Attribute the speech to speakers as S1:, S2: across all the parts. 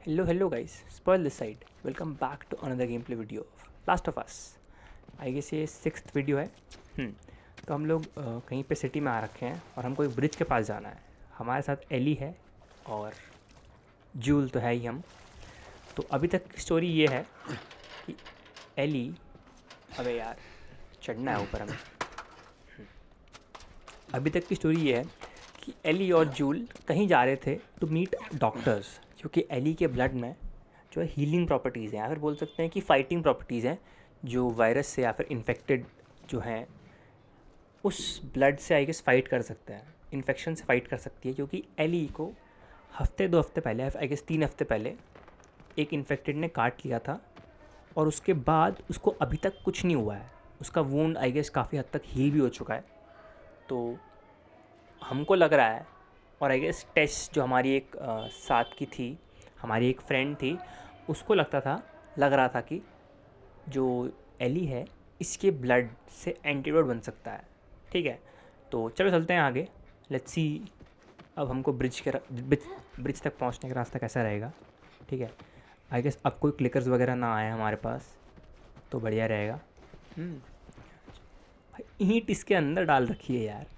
S1: Hello guys, Spoil this side. Welcome back to another gameplay video of Last of Us. I guess ये 6th video है। तो हम लोग कहीं पे सिटी में आ रखे हैं और हमको एक ब्रिज के पास जाना है। हमारे साथ एली है और जूल तो है ही हम। तो अभी तक की स्टोरी ये है कि एली, अबे यार चढ़ना है ऊपर हमें। अभी तक की स्टोरी ये है कि एली और जूल कहीं जा रहे थे टू मीट डॉक्टर्स, क्योंकि एली के ब्लड में जो है हीलिंग प्रॉपर्टीज़ हैं, या फिर बोल सकते हैं कि फाइटिंग प्रॉपर्टीज़ हैं, जो वायरस से या फिर इन्फेक्टेड जो हैं उस ब्लड से आई गेस फाइट कर सकते हैं, इन्फेक्शन से फाइट कर सकती है। क्योंकि एली को हफ्ते 2 हफ्ते पहले, आई गेस 3 हफ्ते पहले एक इन्फेक्टेड ने काट लिया था और उसके बाद उसको अभी तक कुछ नहीं हुआ है। उसका वूंड आई गेस काफ़ी हद तक हील भी हो चुका है। तो हमको लग रहा है, और आई गेस टेस जो हमारी एक साथ की थी, हमारी एक फ्रेंड थी, उसको लग रहा था कि जो एली है इसके ब्लड से एंटीडोट बन सकता है। ठीक है, तो चलो चलते हैं आगे। लेट्स सी अब हमको ब्रिज तक पहुंचने का रास्ता कैसा रहेगा। ठीक है, आई गेस अब कोई क्लिकर्स वगैरह ना आए हमारे पास तो बढ़िया रहेगा। भाई ईंट इसके अंदर डाल रखी है यार।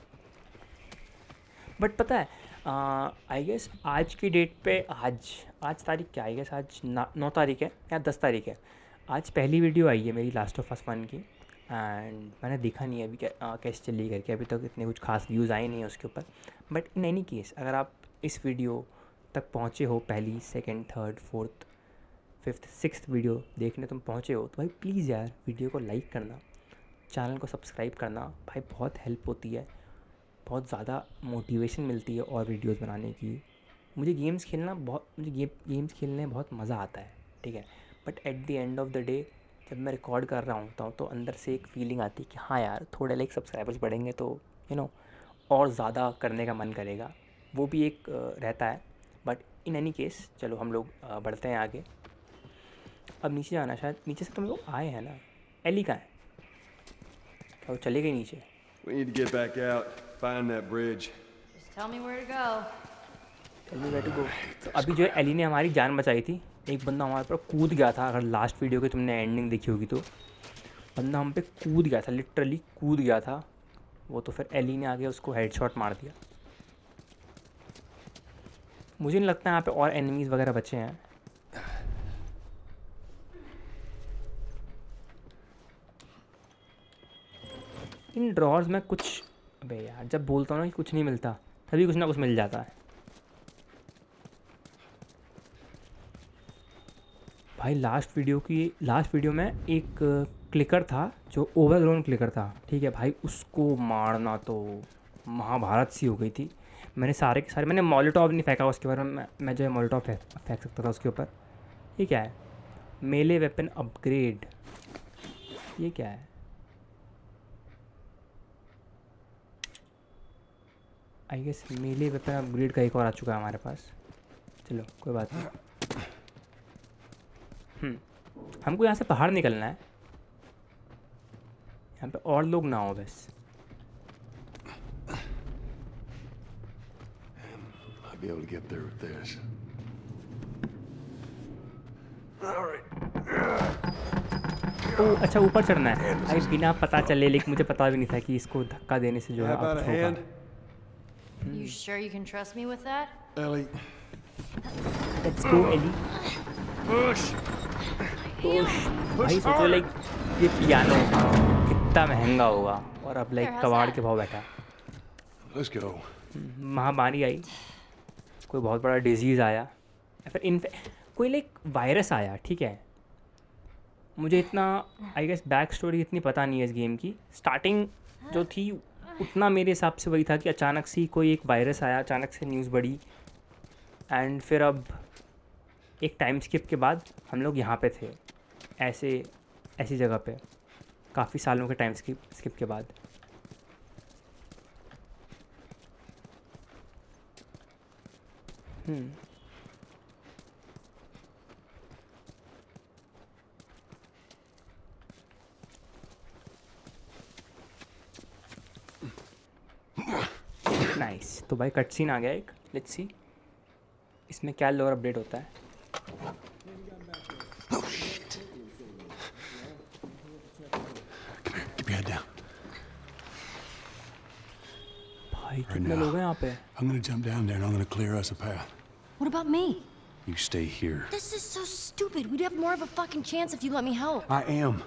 S1: बट पता है आई गेस आज की डेट पे आज तारीख क्या, आई गेस आज 9 तारीख है या 10 तारीख है। आज पहली वीडियो आई है मेरी लास्ट ऑफ अस 1 की, एंड मैंने देखा नहीं है अभी कैसे चली करके। अभी तक इतने कुछ खास व्यूज़ आए नहीं है उसके ऊपर। बट इन एनी केस अगर आप इस वीडियो तक पहुँचे हो, पहली, second, third, fourth, fifth, sixth video देखने तुम पहुँचे हो, तो भाई प्लीज़ यार वीडियो को लाइक करना, चैनल को सब्सक्राइब करना। भाई बहुत हेल्प होती है, बहुत ज़्यादा मोटिवेशन मिलती है और वीडियोस बनाने की। मुझे गेम्स खेलने में बहुत मज़ा आता है। ठीक है, but at the end of the day जब मैं रिकॉर्ड कर रहा होता हूँ तो अंदर से एक फीलिंग आती है कि हाँ यार थोड़े लाइक सब्सक्राइबर्स बढ़ेंगे तो और ज़्यादा करने का मन करेगा, वो भी एक रहता है। बट इन एनी केस चलो हम लोग बढ़ते हैं आगे। अब नीचे जाना, शायद नीचे से तुम लोग आए हैं ना। एली कहाँ है? क्या वो चले गए नीचे?
S2: We need to get back out, find that bridge.
S3: Just tell me where to go.
S1: Tell me where to go. तो अभी जो है एली ने हमारी जान बचाई थी। एक बंदा हमारे पर कूद गया था, अगर लास्ट वीडियो की तुमने एंडिंग देखी होगी तो बंदा हम पे कूद गया था, लिटरली कूद गया था वो। तो फिर एली ने आगे उसको हेडशॉट मार दिया। मुझे नहीं लगता यहाँ पे और एनिमीज़ वगैरह बचे हैं। इन ड्रॉर्स में कुछ, अबे यार जब बोलता हूँ ना कि कुछ नहीं मिलता तभी कुछ ना कुछ मिल जाता है। भाई लास्ट वीडियो में एक क्लिकर था जो ओवरग्राउंड क्लिकर था। ठीक है भाई, उसको मारना तो महाभारत सी हो गई थी। मैंने सारे के सारे, मैंने मोलोटॉव नहीं फेंका उसके ऊपर, मैं जो है मोलोटॉव फेंक सकता था उसके ऊपर। ये क्या है? मेले वेपन अपग्रेड, ये क्या है? I guess melee weapon upgrade का एक और आ चुका है हमारे पास। चलो कोई बात नहीं। हमको यहाँ से बाहर निकलना है, यहाँ पे और लोग ना हो बस।
S2: I'll be able to get there with this.
S1: ओ अच्छा, ऊपर चढ़ना है भाई, बिना पता चले। लेकिन मुझे पता भी नहीं था कि इसको धक्का देने से जो है
S2: How about
S1: आप
S2: a hand?
S3: You sure you can trust me with that?
S2: Ellie,
S1: let's go Ellie.
S2: push!
S1: भाई सोचो लाइक ये पियानो कितना महंगा होगा और अब लाइक
S3: Here, how's
S1: कबाड़
S3: that?
S1: के भाव बैठा।
S2: Let's go.
S1: महामारी आई, कोई बहुत बड़ा डिजीज़ आया, या फिर कोई लाइक वायरस आया। ठीक है, मुझे इतना आई गेस बैक स्टोरी इतनी पता नहीं है इस गेम की। स्टार्टिंग जो थी उतना मेरे हिसाब से वही था कि अचानक से कोई एक वायरस आया, अचानक से न्यूज़ बढ़ी, एंड फिर अब एक टाइम स्किप के बाद हम लोग यहाँ पे थे, ऐसी जगह पे, काफ़ी सालों के टाइम स्किप के बाद। नाइस। तो भाई कट सीन आ गया एक, लेट्स सी इसमें क्या लोअर अपडेट होता है।
S2: Oh shit! Come here. Keep your head down.
S1: भाई कितने लोग हैं यहाँ पे?
S2: I'm gonna jump down there and I'm gonna clear us a path.
S3: What about me?
S2: You stay here.
S3: This is so stupid. We'd have more of a fucking chance if you let me help.
S2: I am.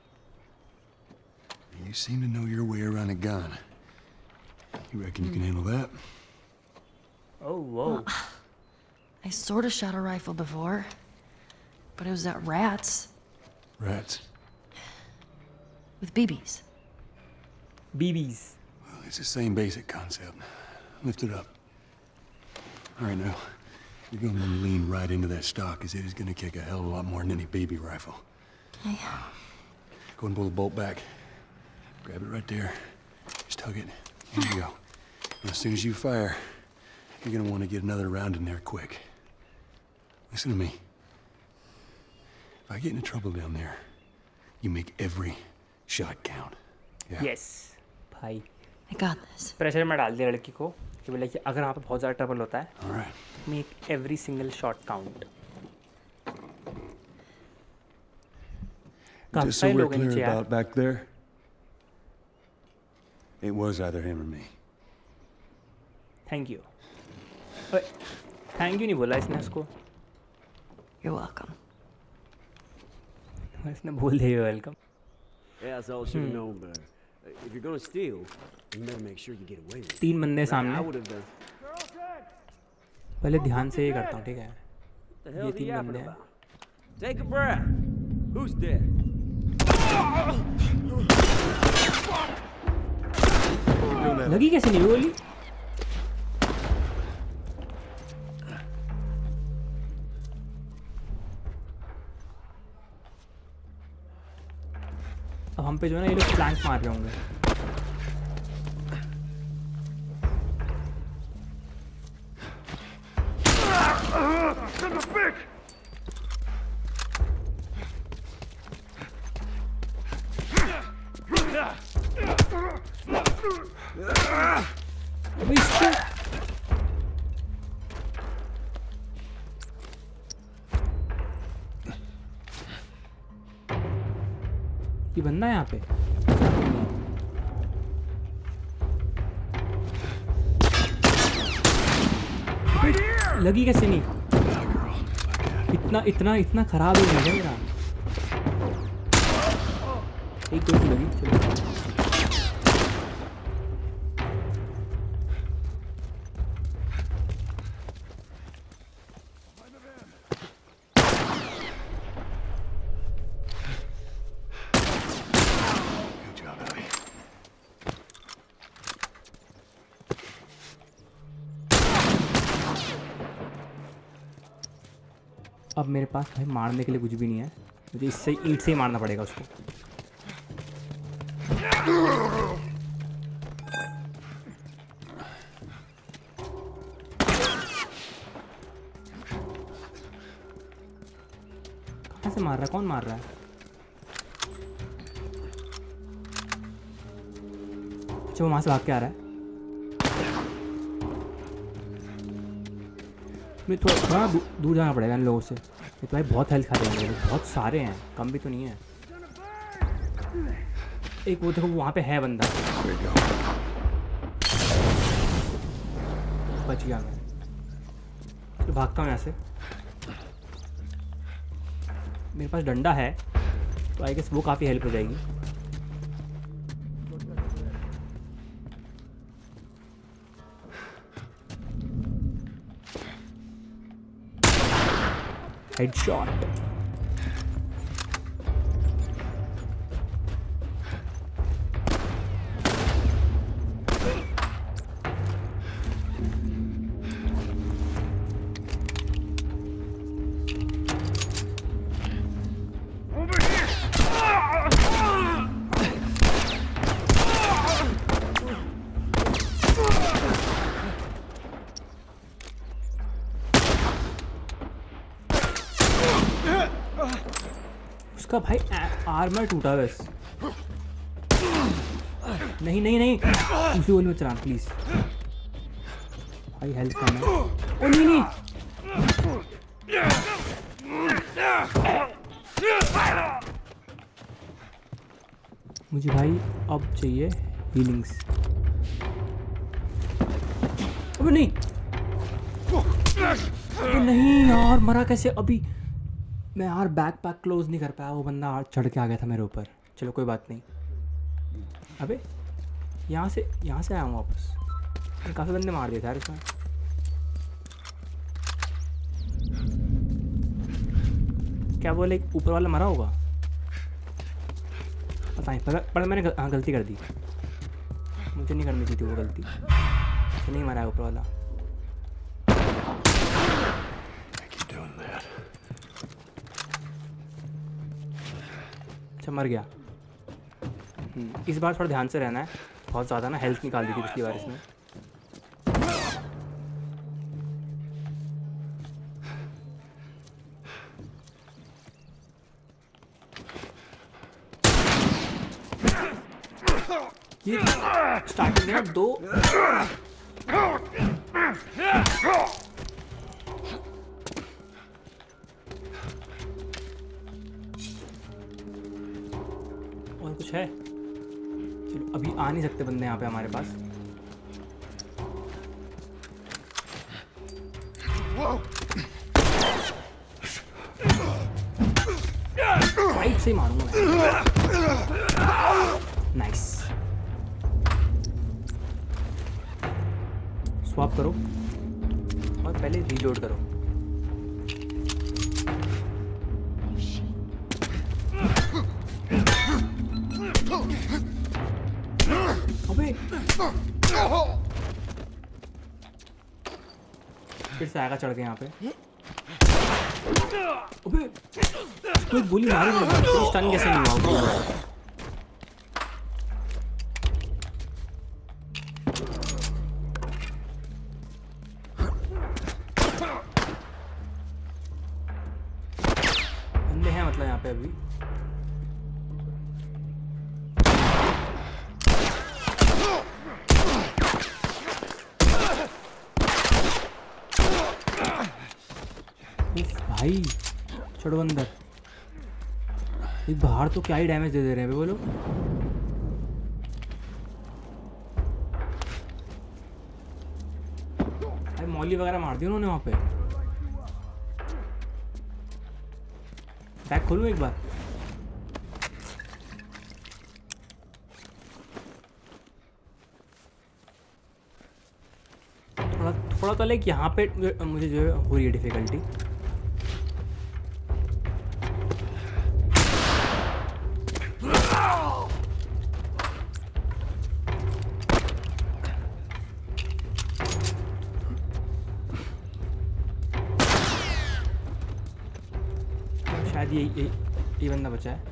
S2: You seem to know your way around a gun. You reckon you can handle that?
S1: Oh, whoa.
S3: I sort of shot a rifle before, but it was at rats
S2: Rats.
S3: with BBs.
S1: BBs.
S2: Well, it's the same basic concept. Lift it up. All right, now. You're gonna want to lean right into that stock, because it is gonna kick a hell of a lot more than any baby rifle.
S3: Okay.
S2: Go and pull the bolt back. Grab it right there. Just tug it. Here you go. And as soon as you fire, you're gonna want to get another round in there quick. Listen to me. If I get into trouble down there, you make every shot count. Yeah.
S1: Yes. भाई
S3: I got this.
S1: Pressure में डाल दिया लड़की को कि बोला कि अगर वहाँ पे बहुत ज़्यादा ट्रबल होता है
S2: All right.
S1: Make every single shot count. काफी
S2: Just so
S1: सारे
S2: we're
S1: लोग हैं नीचे
S2: clear
S1: यार.
S2: about back there, it was either him or me.
S1: Thank you. Thank you नहीं बोला इसने उसको.
S3: You're welcome.
S1: इसने बोल दिया welcome.
S4: Yeah, that's all I should have known better. If you're gonna steal, you better make sure you get away with it.
S1: 3 बंदे
S4: I
S1: सामने.
S4: would have done.
S1: पहले ध्यान से ये करता हूँ ठीक है.
S4: What the hell
S1: ये
S4: is he
S1: 3
S4: yapping
S1: बंदे हैं.
S4: about? Take a breath. Who's dead?
S1: लगी कैसे नहीं गोली? अब हम पे जो है ना ये लोग फ्लैंक मार रहे होंगे. अबे इसको ये बंदा है यहाँ पे. लगी कैसे नहीं? इतना इतना खराब है मेरा. एक दो लगी. चलो
S2: Good job, Abby.
S1: अब मेरे पास भाई मारने के लिए कुछ भी नहीं है. मुझे इससे ईंट से ही मारना पड़ेगा उसको. कहाँ से मार रहा है? कौन मार रहा है? अच्छा वो वहाँ से भाग के आ रहा है. मैं थोड़ा दूर जाना पड़ेगा इन लोगों से. ये तो भाई बहुत हेल्थ खा रहे हैं. बहुत सारे हैं, कम भी तो नहीं है. एक वो देखो वहाँ पे है बंदा.
S2: There you go.
S1: बच गया मैं. तो भागता हूँ यहाँ से. मेरे पास डंडा है तो आई गेस वो काफ़ी हेल्प हो जाएगी. हेडशॉट. उसका भाई आर्मर टूटा बस. नहीं नहीं नहीं उसी गोली में चलाना प्लीज. भाई हेल्प करना. ओ नहीं नहीं मुझे भाई अब चाहिए हीलिंग्स। अबे नहीं, अबे नहीं यार, मरा कैसे अभी? मैं यार बैक पैक क्लोज नहीं कर पाया, वो बंदा चढ़ के आ गया था मेरे ऊपर। चलो कोई बात नहीं। अबे यहाँ से आया हूँ वापस। काफ़ी बंदे मार दिए थे यार इसमें। क्या बोले, ऊपर वाला मरा होगा पता नहीं, पर मैंने गलती कर दी। मुझे नहीं करनी थी वो गलती। तो नहीं मरा है ऊपर वाला। अच्छा मर गया। इस बार थोड़ा ध्यान से रहना है, बहुत ज़्यादा ना हेल्थ निकाल दी थी पिछली बार इसने। ये स्टार्टिंग में ना 2 और कुछ है? चलो अभी आ नहीं सकते बंदे यहाँ पे हमारे पास। राइट से ही मारूंगा मैं। नाइस। स्वैप करो और पहले रीलोड करो। अबे फिर से आएगा चढ़ के यहाँ पे। अबे कोई गोली मारी नहीं, स्टन कैसे नहीं हुआ? बंदे हैं मतलब यहाँ पे अभी। भाई छोड़ो अंदर। एक बाहर तो क्या ही डैमेज दे रहे हैं वो लोग। भाई मौली वगैरह मार दी उन्होंने वहाँ पे। बैग खोलूं एक बार? थोड़ा तो लाइक यहाँ पे मुझे जो है हो रही है डिफिकल्टी। शायद ये बंदा बचा है।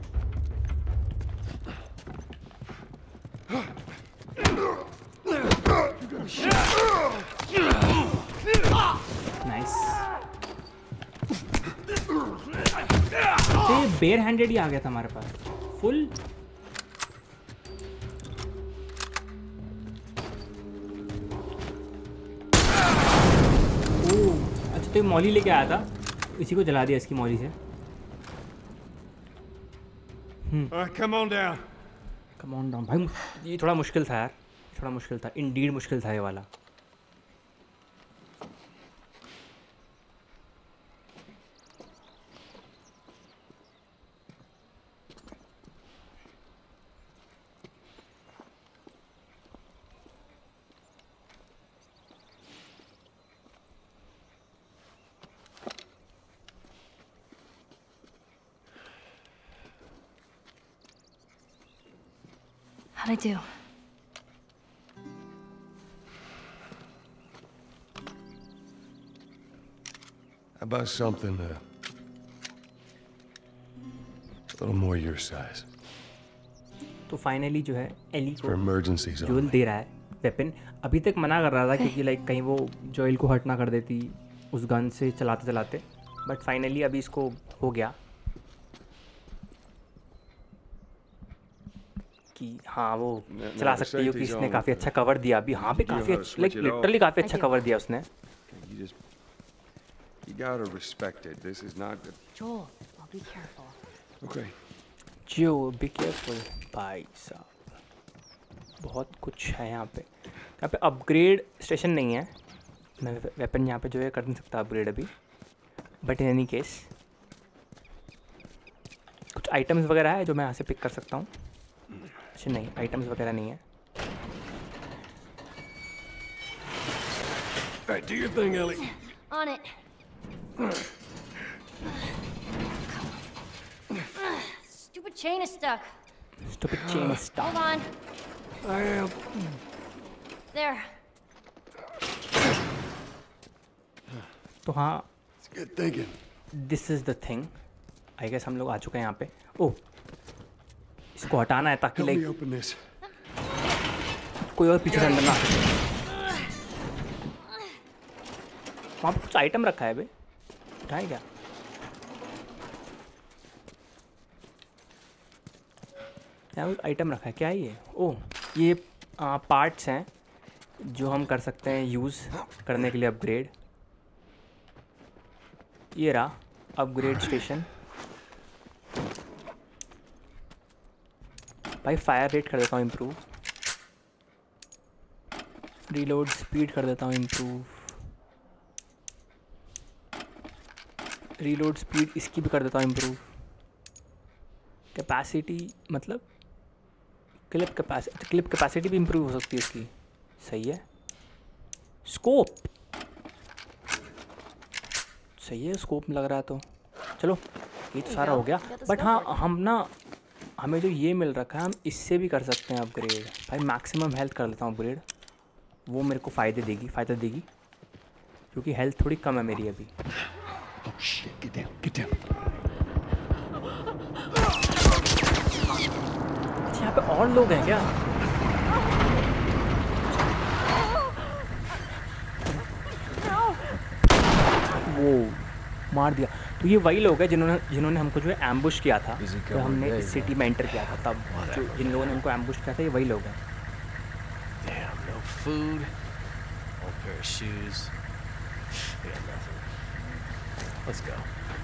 S1: नाइस। ये बेयर हैंडेड ही आ गया था हमारे पास फुल। ओह अच्छा, तो ये मौली लेके आया था, इसी को जला दिया इसकी मौली से।
S2: Come on down.
S1: Come on down. भाई ये थोड़ा मुश्किल था यार, थोड़ा मुश्किल था, इंडीड मुश्किल था ये वाला।
S3: How'd I do?
S2: How about something a little more your size?
S1: तो फाइनली जो है एली
S2: For
S1: को
S2: emergencies
S1: जोएल
S2: only.
S1: दे रहा है वेपन। अभी तक मना कर रहा था क्योंकि लाइक कहीं वो जोएल को हर्ट ना कर देती उस गन से चलाते चलाते, बट फाइनली अभी इसको हो गया कि हाँ वो चला सकती है, क्योंकि इसने काफ़ी अच्छा कवर दिया अभी। हाँ पे काफ़ी अच्छा, लाइक लिटरली काफ़ी अच्छा कवर दिया उसने।
S2: You gotta respect it. This is not.
S3: Joel, I'll be careful.
S2: Okay.
S1: जो बी केयरफुल भाई साहब, बहुत कुछ है यहाँ पे। यहाँ पे अपग्रेड स्टेशन नहीं है, मैं वेपन यहाँ पे जो है कर नहीं सकता अपग्रेड अभी, बट इन एनी केस कुछ आइटम्स वगैरह है जो मैं यहाँ से पिक कर सकता हूँ। अच्छा नहीं, आइटम्स वगैरह नहीं है।
S2: All right, do your thing, Ellie.
S3: On it. Stupid chain is stuck.
S1: Stupid chain is stuck.
S3: Hold on.
S2: I am.
S3: There.
S1: तो हाँ,
S2: It's good thinking.
S1: This is the thing. I guess हम लोग आ चुके हैं यहाँ पे। ओह, इसको हटाना है ताकि
S2: Help me
S1: like
S2: open this.
S1: कोई और पीछे से अंदर ना आ सके। वहाँ पे कुछ आइटम रखा है बे, उठाए क्या? यहाँ कुछ आइटम रखा है, क्या है ये? ओह, ये पार्ट्स हैं जो हम कर सकते हैं यूज़ करने के लिए अपग्रेड। ये रहा अपग्रेड स्टेशन। भाई फायर रेट कर देता हूँ इम्प्रूव, रीलोड स्पीड कर देता हूँ इम्प्रूव, रीलोड स्पीड इसकी भी कर देता हूँ इम्प्रूव। कैपेसिटी मतलब क्लिप कैपेसिटी भी इम्प्रूव हो सकती है इसकी। सही है। स्कोप सही है, स्कोप में लग रहा है तो चलो ये तो सारा हो गया। बट हाँ, हम ना हमें जो ये मिल रखा है हम इससे भी कर सकते हैं अपग्रेड। भाई मैक्सिमम हेल्थ कर लेता हूँ अपग्रेड, वो मेरे को फ़ायदा देगी क्योंकि हेल्थ थोड़ी कम है मेरी अभी।
S2: Oh shit! Get down. Get down.
S1: अच्छा यहाँ पे और लोग हैं क्या? वो मार दिया। तो ये वही लोग हैं जिन्होंने हमको जो है एम्बुश किया था जब हमने इस सिटी में एंटर किया था। तब जो जिन लोगों ने हमको एम्बुश किया था ये वही लोग हैं।
S5: Damn, no food, old pair of shoes. We got nothing. Let's go.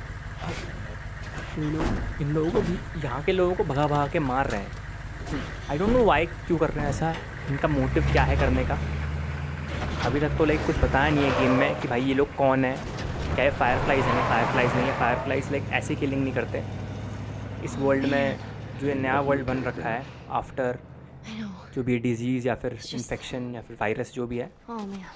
S1: इन लोगों को भी, यहाँ के लोगों को भगा के मार रहे हैं। आई डोंट नो वाई, क्यों कर रहे हैं ऐसा, इनका मोटिव क्या है करने का। अभी तक तो लाइक कुछ बताया नहीं है गेम में कि भाई ये लोग कौन है, क्या है। फायरफ्लाइज हैं, फायरफ्लाइज नहीं है। फायरफ्लाइज लाइक ऐसे किलिंग नहीं करते इस वर्ल्ड में। जो ये नया वर्ल्ड बन रखा है आफ्टर जो भी डिजीज़ या फिर इन्फेक्शन या फिर वायरस जो भी है।
S3: Oh man.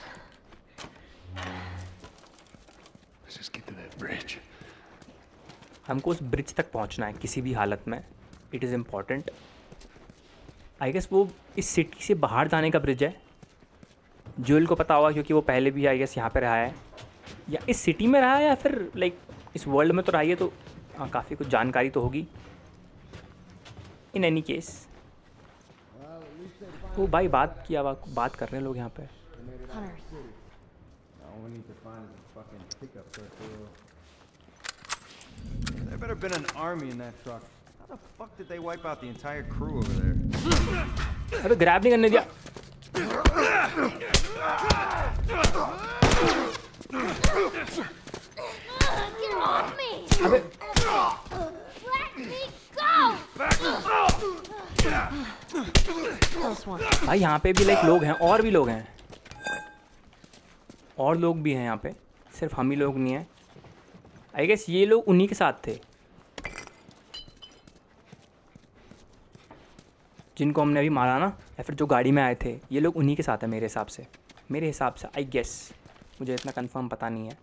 S2: Let's just get to that bridge.
S1: हमको उस ब्रिज तक पहुंचना है किसी भी हालत में। It is important. I guess वो इस सिटी से बाहर जाने का ब्रिज है। जोएल को पता होगा क्योंकि वो पहले भी आई गेस यहाँ पे रहा है, या इस सिटी में रहा है या फिर लाइक इस वर्ल्ड में तो रही है, तो काफ़ी कुछ जानकारी तो होगी। इन एनी केस वो भाई बात कर रहे हैं लोग यहाँ पे।
S3: Hunter.
S6: There better been an army in that truck. How the fuck did they wipe out the entire crew over there?
S1: अबे ग्रैब नहीं करने दिया।
S7: Get off me!
S1: अबे
S7: Let me go!
S3: Close one.
S1: भाई यहाँ पे भी लाइक लोग हैं, और भी लोग हैं, और लोग भी हैं यहाँ पे, सिर्फ हम ही लोग नहीं हैं। आई गेस ये लोग उन्हीं के साथ थे जिनको हमने अभी मारा ना, या फिर जो गाड़ी में आए थे, ये लोग उन्हीं के साथ है मेरे हिसाब से आई गेस। मुझे इतना कंफर्म पता नहीं है,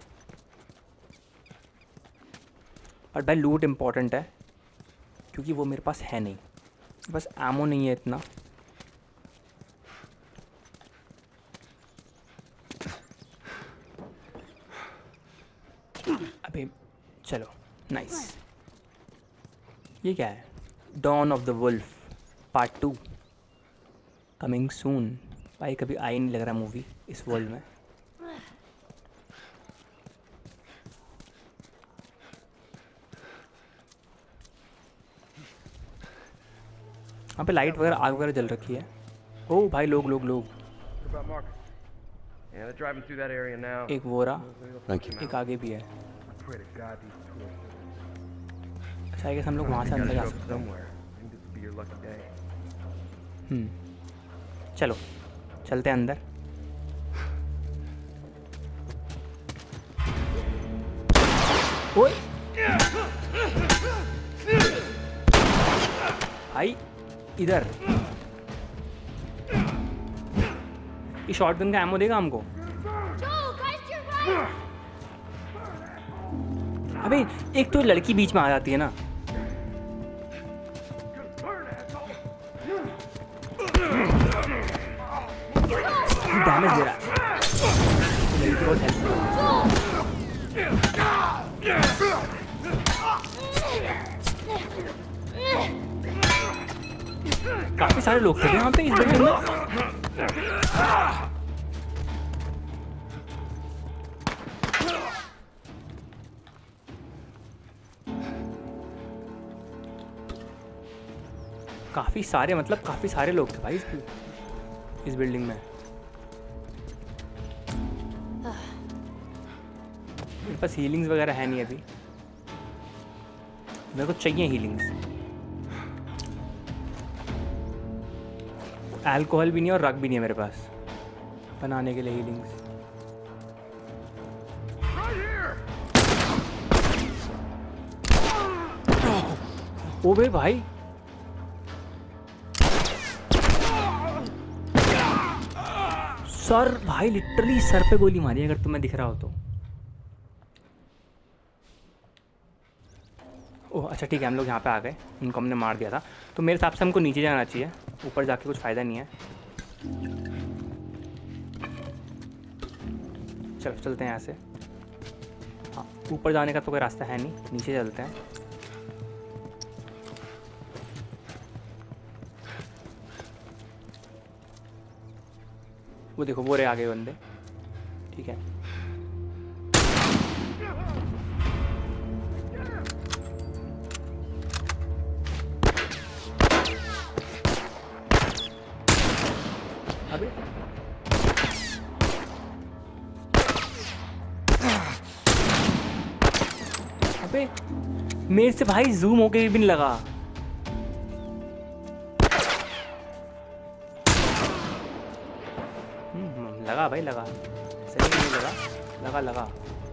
S1: और भाई लूट इम्पोर्टेंट है क्योंकि वो मेरे पास है नहीं, बस एमो नहीं है इतना। अबे चलो, नाइस। ये क्या है? Dawn of the wolf part 2 coming soon. भाई कभी आई नहीं लग रहा मूवी इस वर्ल्ड में। यहाँ पे लाइट वगैरह, आग वगैरह जल रखी है। ओ भाई लोग।
S8: What about Marcus? Yeah, they're driving through that area now.
S1: एक वो रहा,
S2: Thank you.
S1: एक आगे भी है।
S8: I pray to God these tourists.
S1: अच्छा आई गेस हम लोग वहाँ से अंदर जा
S8: Show up
S1: सकते हैं।
S8: somewhere. I think this will be your lucky day.
S1: चलो चलते हैं अंदर। ओए भाई इधर, ये शॉटगन का एमो देगा हमको।
S7: Joel, guys, to your right!
S1: अबे एक तो लड़की बीच में आ जाती है ना। डैमेज दे रहा है, लड़की बहुत हेल्प। काफी सारे लोग थे यहाँ पे इस बिल्डिंग में। काफी सारे मतलब काफी सारे लोग थे भाई इस बिल्डिंग में। मेरे पास हीलिंग्स वगैरह है नहीं अभी, मेरे को चाहिए हीलिंग्स। अल्कोहल भी नहीं और रग भी नहीं है मेरे पास बनाने के लिए हीलिंग्स। ओ बे भाई सर, भाई लिटरली सर पे गोली मारी अगर तुम्हें दिख रहा हो तो। ओह अच्छा ठीक है, हम लोग यहाँ पे आ गए, इनको हमने मार दिया था तो मेरे हिसाब से हमको नीचे जाना चाहिए, ऊपर जाके कुछ फ़ायदा नहीं है। चलो चलते हैं यहाँ से। हाँ ऊपर जाने का तो कोई रास्ता है नहीं, नीचे चलते हैं। वो देखो वो रहे आगे बंदे, ठीक है। अबे अबे मेरे से भाई जूम होके भी नहीं लगा। लगा भाई लगा, सही नहीं लगा, लगा लगा।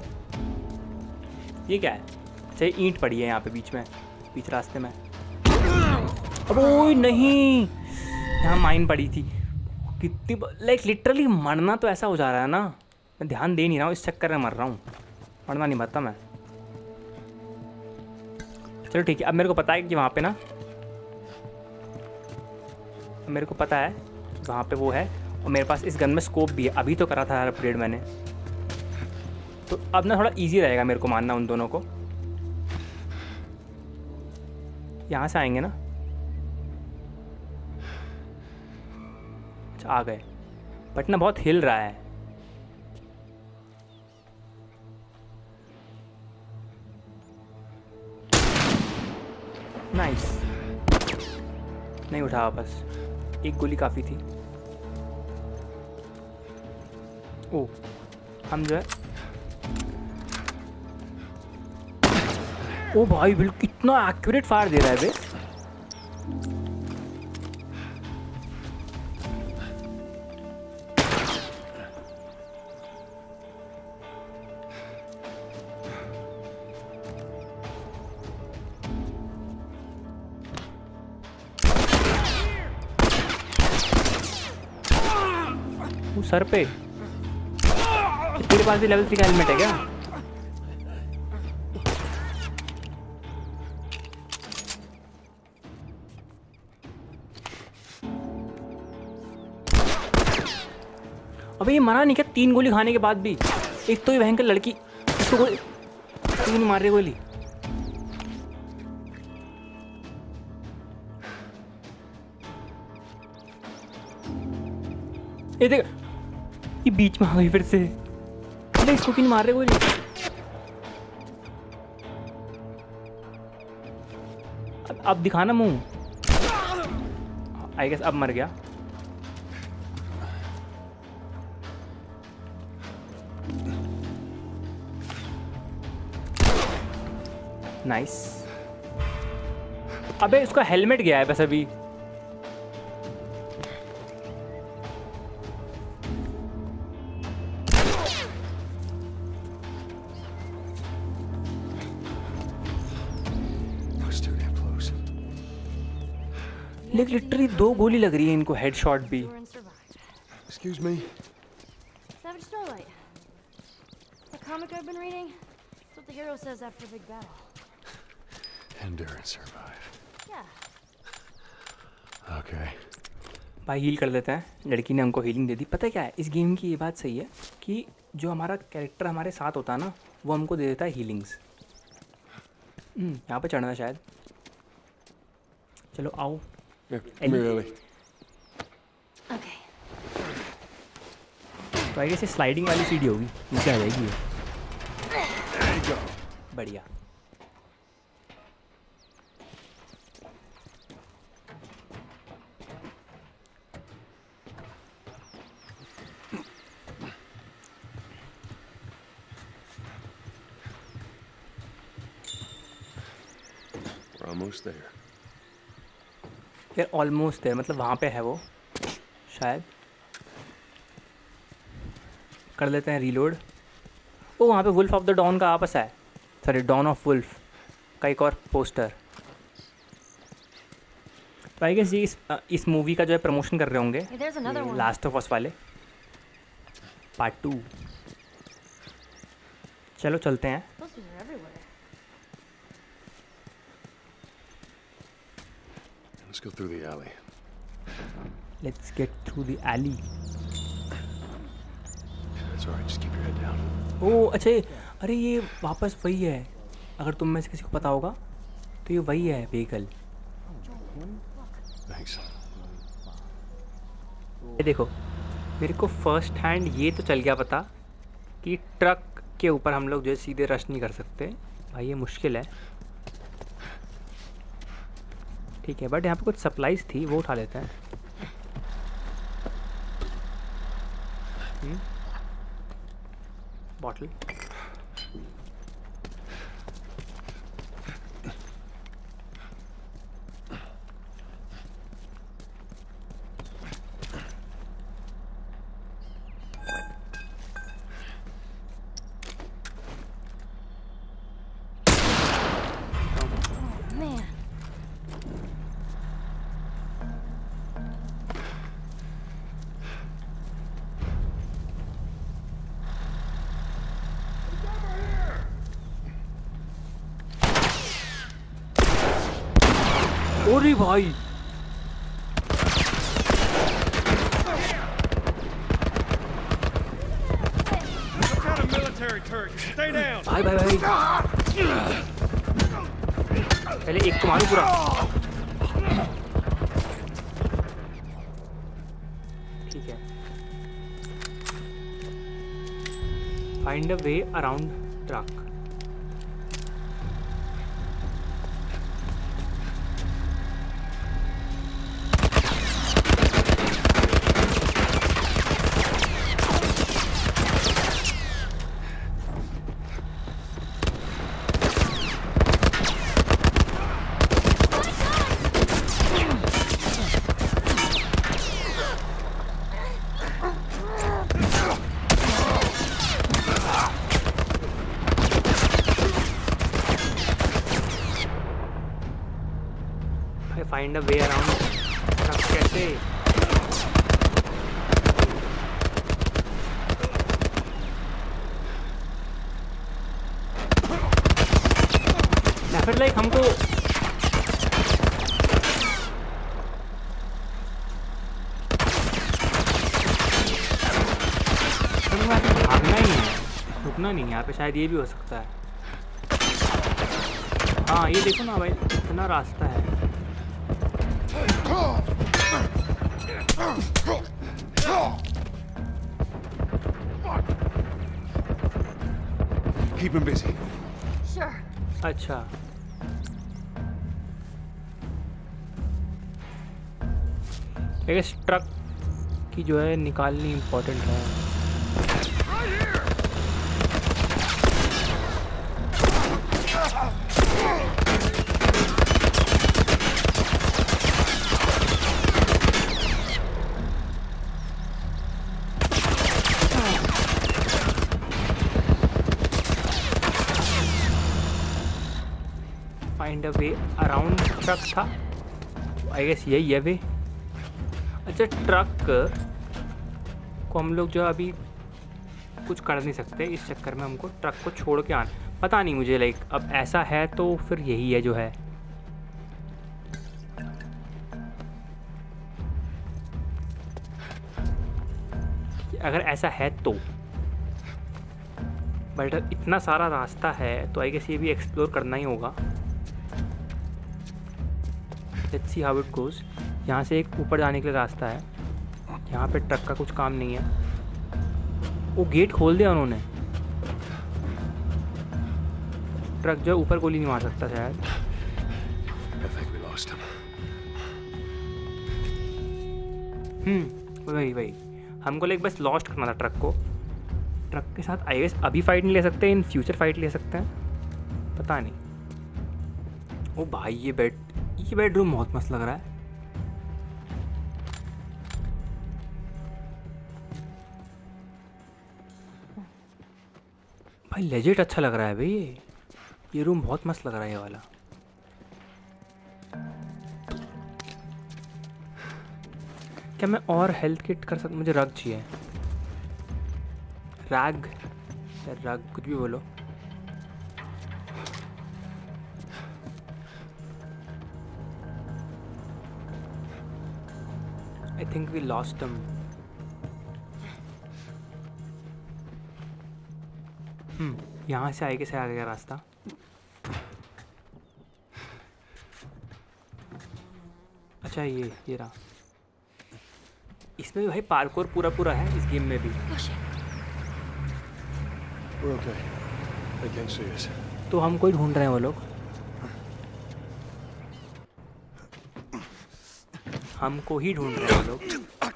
S1: ये क्या है? अच्छा ये ईंट पड़ी है यहाँ पे बीच रास्ते में। अब ओए नहीं, यहाँ माइन पड़ी थी। कितनी लाइक लिटरली मरना तो ऐसा हो जा रहा है ना, मैं ध्यान दे नहीं रहा हूँ, इस चक्कर में मर रहा हूँ। मरना नहीं मरता मैं। चलो ठीक है, अब मेरे को पता है कि वहाँ पे ना, मेरे को पता है वहाँ पे वो है, और मेरे पास इस गन में स्कोप भी है। अभी तो करा था यार अपग्रेड मैंने, तो अब ना थोड़ा इजी रहेगा मेरे को मारना उन दोनों को। यहाँ से आएंगे ना। अच्छा आ गए, बट ना बहुत हिल रहा है। नाइस, नहीं उठा वापस, एक गोली काफ़ी थी। ओ हम जो है, ओ भाई बिल्कुल कितना एक्यूरेट फायर दे रहा है बे। वो सर पे, तेरे पास भी लेवल 3 का हेलमेट है क्या? अबे ये मरा नहीं क्या 3 गोली खाने के बाद भी? एक तो ये भयंकर लड़की, इसको गोली क्यों नहीं मार रही गोली? ये देख, ये बीच में आ गई फिर से। अरे इसको क्यों नहीं मार रहे गोली? अब दिखाना मुंह। आई गेस अब मर गया। नाइस। अबे उसका हेलमेट गया है बस अभी। लेकिन लिटरली 2 गोली लग रही है इनको, हेडशॉट भी।
S2: Excuse me.
S3: Savage Starlight. The comic I've been reading? That's what the hero says after a big battle.
S2: Endure and survive.
S3: Yeah.
S2: Okay.
S1: भाई हील कर देते हैं, लड़की ने हमको हीलिंग दे दी। पता है क्या है इस गेम की ये बात सही है कि जो हमारा कैरेक्टर हमारे साथ होता है ना, वो हमको दे देता है हीलिंग्स। यहाँ पे चढ़ना शायद। चलो आओ।
S2: Come here, Ellie.
S3: Okay.
S1: तो आई गेस स्लाइडिंग वाली सीढ़ी होगी, नीचे आ जाएगी ये।
S2: There you go.
S1: बढ़िया।
S2: We're almost there.
S1: यार ऑलमोस्ट है, मतलब वहाँ पे है वो शायद। कर लेते हैं रीलोड। ओ वहाँ पे वुल्फ ऑफ द डॉन का आपस है, सॉरी डॉन ऑफ वुल्फ का एक और पोस्टर। तो आई गेस ये इस मूवी का जो है प्रमोशन कर रहे होंगे,
S3: Hey, there's another one.
S1: Last of us वाले पार्ट 2। चलो चलते हैं।
S3: Posters are everywhere.
S2: Let's go through the alley.
S1: Let's get through the alley.
S2: That's all right. Just keep your head down.
S1: ओ अच्छा अरे ये वापस वही है, अगर तुम में से किसी को पता होगा तो ये वही है व्हीकल।
S2: Thanks.
S1: ये देखो मेरे को फर्स्ट हैंड ये तो चल गया पता कि ट्रक के ऊपर हम लोग जो है सीधे रश नहीं कर सकते भाई, ये मुश्किल है। ठीक है बट यहाँ पे कुछ सप्लाईज थी वो उठा लेते हैं। Bottle
S3: Man.
S1: अरे भाई
S8: What kind of military turret? Stay down.
S1: भाई भाई भाई पहले एक को मारो पूरा। ठीक है find a way around truck. Find a way around truck कैसे? फिर लाइक हमको भागना ही है, रुकना नहीं। यहाँ पे शायद ये भी हो सकता है। हाँ ये देखो ना भाई इतना रास्ता है।
S2: Keep him busy.
S3: Sure.
S1: अच्छा इस ट्रक की जो है निकालनी इम्पोर्टेंट है। Find a way around truck था, आई गेस यही है वे। अच्छा, ट्रक को हम लोग जो अभी कुछ कर नहीं सकते, इस चक्कर में हमको ट्रक को छोड़ के आना, पता नहीं मुझे, लाइक अब ऐसा है तो फिर यही है जो है। अगर ऐसा है तो, बट इतना सारा रास्ता है तो आई गेस ये भी एक्सप्लोर करना ही होगा। Let's see how it goes. यहाँ से एक ऊपर जाने के लिए रास्ता है, यहाँ पे ट्रक का कुछ काम नहीं है। वो गेट खोल दिया उन्होंने, ट्रक जो ऊपर गोली नहीं मार सकता शायद। वही हमको लाइक बस लॉस्ट करना था ट्रक को। ट्रक के साथ आई गेस अभी फाइट नहीं ले सकते, इन फ्यूचर फाइट ले सकते हैं, पता नहीं। ओ भाई ये बेडरूम बहुत मस्त लग रहा है। भाई लेजिट अच्छा लग रहा है भाई, ये रूम बहुत मस्त लग रहा है ये वाला। क्या मैं और हेल्थ किट कर सकता? मुझे रग चाहिए, रग या रग कुछ भी बोलो। I think we lost him. यहाँ से आगे से आ गया रास्ता। अच्छा ये रहा। इसमें भी भाई पार्कोर पूरा है इस गेम में भी।
S2: We're okay. They can't see us.
S1: तो हम कोई ढूंढ रहे हैं वो लोग, हमको ही ढूंढ रहे हैं वो लोग।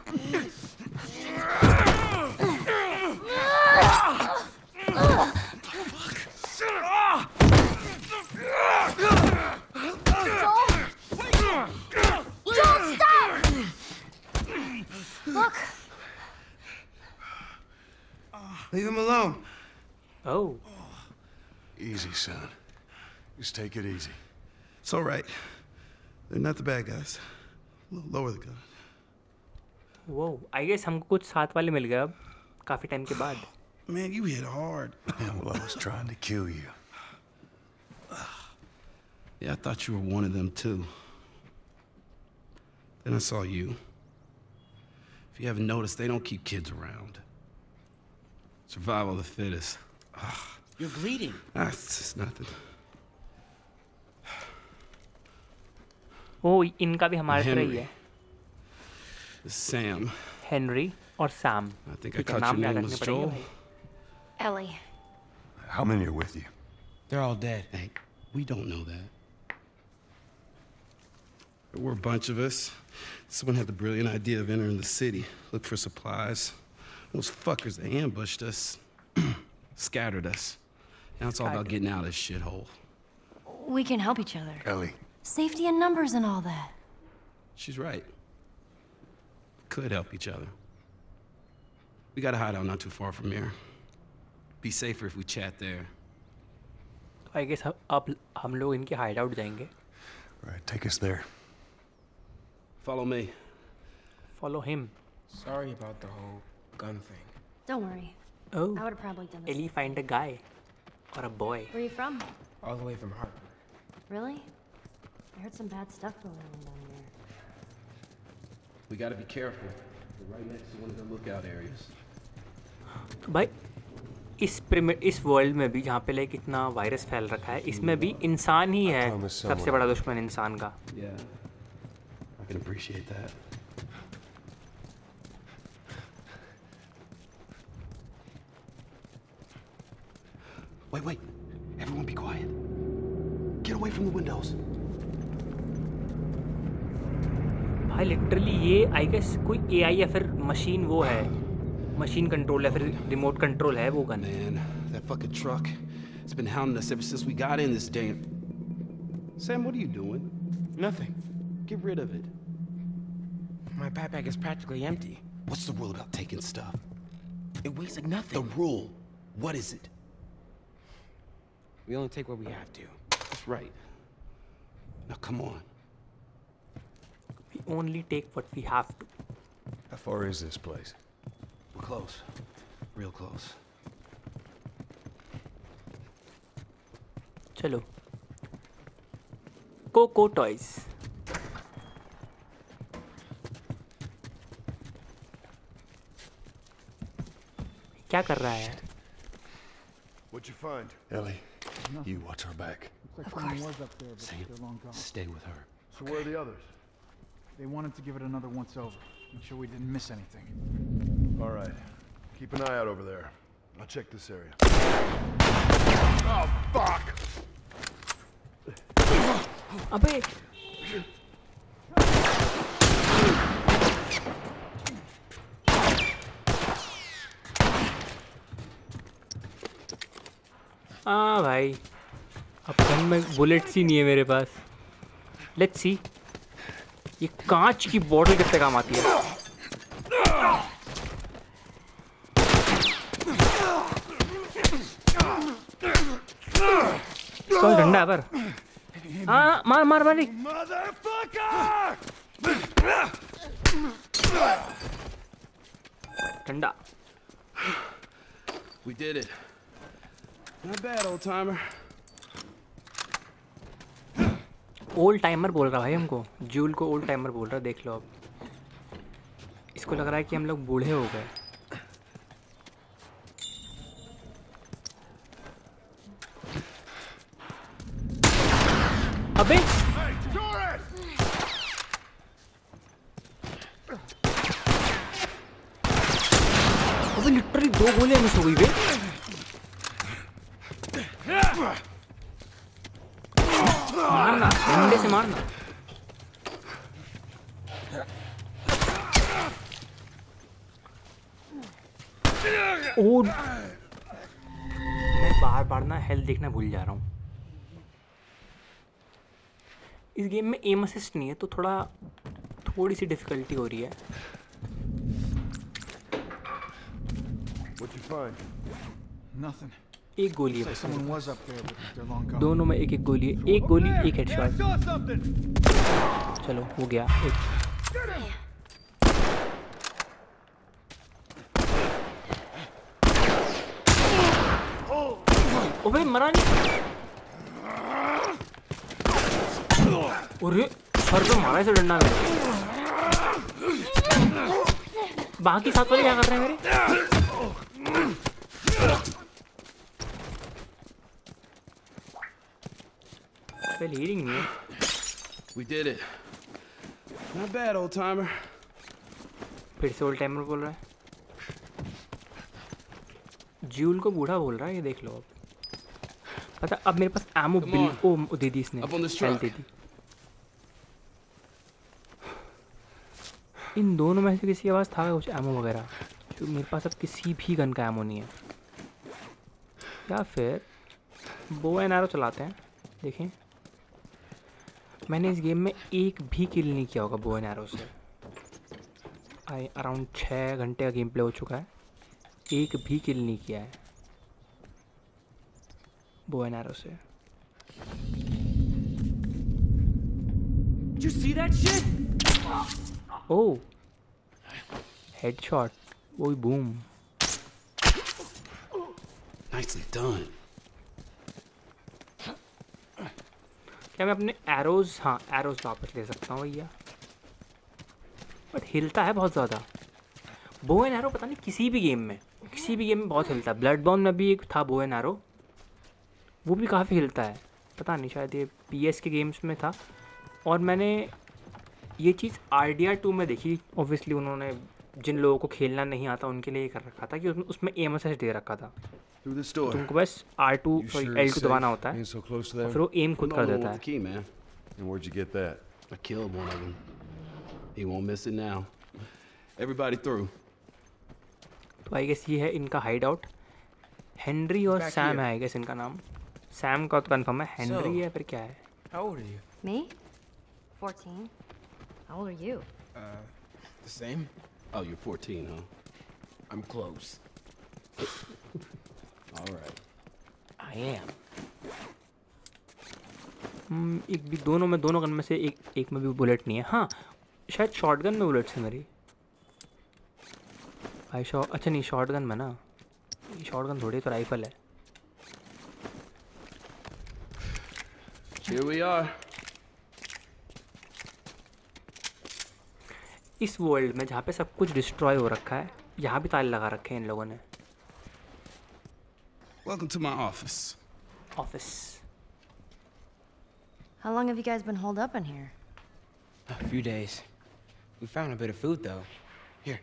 S6: Leave him alone.
S1: Oh.
S2: Easy, son. Just take it easy.
S9: It's all right. They're not the bad guys. Lower the gun.
S1: Whoa. I guess हमको कुछ साथ वाले मिल गए अब काफी टाइम के बाद।
S9: Man, you hit hard.
S2: Well, I was trying to kill you.
S9: Yeah, I thought you were one of them too. Then I saw you. If you haven't noticed, they don't keep kids around. Survival of the fittest.
S5: You're bleeding.
S9: It's just nothing.
S1: ओ इनका भी हमारे तरह ही है।
S9: Sam.
S1: Henry और Sam।
S9: I think I caught your name was Joel.
S3: Ellie.
S2: How many are with you?
S5: They're all dead.
S9: Hey, we don't know that. There were a bunch of us. Someone had the brilliant idea of entering the city, look for supplies. Those fuckers, they ambushed us, scattered us. Now it's all about getting out of this shithole.
S3: We can help each other.
S2: Ellie.
S3: Safety in numbers and all that.
S9: She's right. Could help each other. We got a hideout not too far from here. Be safer if we chat there.
S1: तो I guess अब हम लोग इनके hideout जाएंगे।
S2: Right, take us there.
S9: Follow me.
S1: Follow him.
S5: Sorry about the whole gun thing.
S3: Don't worry.
S1: Oh.
S3: I would have probably done this.
S1: Ellie find a guy or a boy.
S3: Where are you from?
S5: All the way from Hartford.
S3: Really? I heard some bad stuff going on down there.
S9: We gotta be careful. We're right next to one of the lookout areas.
S1: तो भाई इस world में भी जहाँ पे like इतना virus फैल रखा है, इसमें भी इंसान ही है सबसे बड़ा दुश्मन इंसान का।
S9: Yeah, I can appreciate that. Wait. Everyone be quiet. Get away from the windows.
S1: भाई लिटरली ये आई गेस कोई AI या फिर मशीन वो है, मशीन कंट्रोल या फिर रिमोट कंट्रोल है वो gun.
S9: Man, that fucking truck. It's been hounding us ever since we got in this damn... Sam, what are you doing?
S5: Nothing.
S9: Get rid of it.
S5: My backpack is practically empty.
S9: What's the rule about taking stuff?
S5: It weighs like nothing.
S9: The rule. What is it?
S5: We only take what we have to.
S9: That's right. Now come on.
S1: We only take what we have to.
S2: How far is this place?
S9: Close. Real close.
S1: चलो coco toys. क्या कर रहा है?
S2: What'd you find? Ellie, you watch her back.
S10: Looks like someone was up there, but they're long gone.
S9: Stay with her.
S10: So where are the others? They wanted to give it another once over. Make sure we didn't miss anything.
S2: All right. Keep an eye out over there. I'll check this area. Oh, fuck!
S1: अबे हाँ भाई, अब gun में bullets ही नहीं है मेरे पास। Let's see ये कांच की बॉटल कितने काम आती है। इसका डंडा है पर। हाँ मार मार मार। डंडा।
S9: We did it. Not bad, old timer.
S1: Old timer बोल रहा भाई हमको। जूल को ओल्ड टाइमर बोल रहा, देख लो अब। इसको लग रहा है कि हम लोग बूढ़े हो गए। अबे अबे लिटरली 2 गोलियां मिस हो गई बे। मारना डंडे से मारना। ओ मैं बार बार ना हेल्थ देखना भूल जा रहा हूँ। इस गेम में एम असिस्ट नहीं है तो थोड़ी सी डिफिकल्टी हो रही है।
S2: What'd you find?
S10: Nothing.
S1: एक गोली है
S10: Looks like someone was up there, but they're long gone.
S1: दोनों में एक गोली है। एक गोली एक हेडशॉट। चलो हो गया एक। ओबे मरा नहीं। अरे सर पे मारा इसे डंडा में। बाकी 7 वाले क्या कर रहे हैं मेरे? पहले हीलिंग नहीं है।
S9: We did it. Not bad, old timer.
S1: फिर से ओल्ड टाइमर बोल रहा है। जूल को बूढ़ा बोल रहा है, ये देख लो अब। पता अब मेरे पास एमो बिल ओ दे दी इसने। हेल्थ दे दी। इन दोनों में से किसी के पास था कुछ एमो वगैरह? जो मेरे पास अब किसी भी गन का एमो नहीं है। या फिर बो एंड एरो चलाते हैं, देखें। मैंने इस गेम में एक भी किल नहीं किया होगा बो एंड एरो से। अराउंड 6 घंटे का गेम प्ले हो चुका है, एक भी किल नहीं किया है बो एंड एरो से।
S4: Did you see that shit?
S1: Oh headshot, वो भी बूम।
S9: Nicely done.
S1: क्या मैं अपने एरोज, हाँ एरोज वापस ले सकता हूँ भैया? बट हिलता है बहुत ज़्यादा। बो एंड एरो पता नहीं किसी भी गेम में बहुत हिलता है। ब्लड बॉर्न में भी एक था बो एंड एरो, वो भी काफ़ी हिलता है। पता नहीं शायद ये PS के गेम्स में था। और मैंने ये चीज़ RDR 2 में देखी। ऑब्वियसली उन्होंने जिन लोगों को खेलना नहीं आता उनके लिए कर रखा था कि उसमें एम असिस्ट दे रखा था। तुमको बस R2 L2 दबाना होता है और फिर वो एम खुद कर देता है।
S9: Key, man.
S2: And where'd you get that?
S9: I killed one of them. He won't miss it now. Everybody through.
S1: तो आई गेस ये है इनका हाइड आउट। हेनरी और सैम है आई गेस इनका नाम। सैम का तो कंफर्म है, हेनरी है फिर क्या है?
S8: How old are you?
S3: Me? 14. How old are you?
S8: The same?
S9: Oh, you're 14, huh?
S8: I'm close.
S9: All right.
S1: I am. एक भी दोनों गन में से एक में भी बुलेट नहीं है। हाँ शायद शॉटगन में बुलेट्स है मेरी भाई। अच्छा नहीं शॉटगन में ना, शॉटगन थोड़ी तो राइफल है।
S9: Here we are.
S1: इस वर्ल्ड में जहाँ पे सब कुछ डिस्ट्रॉय हो रखा है, यहाँ भी ताले लगा रखे हैं इन लोगों ने।
S9: Welcome to my office.
S1: Office.
S3: How long have you guys been holed up in here?
S11: A few days. We found a bit of food, though. Here.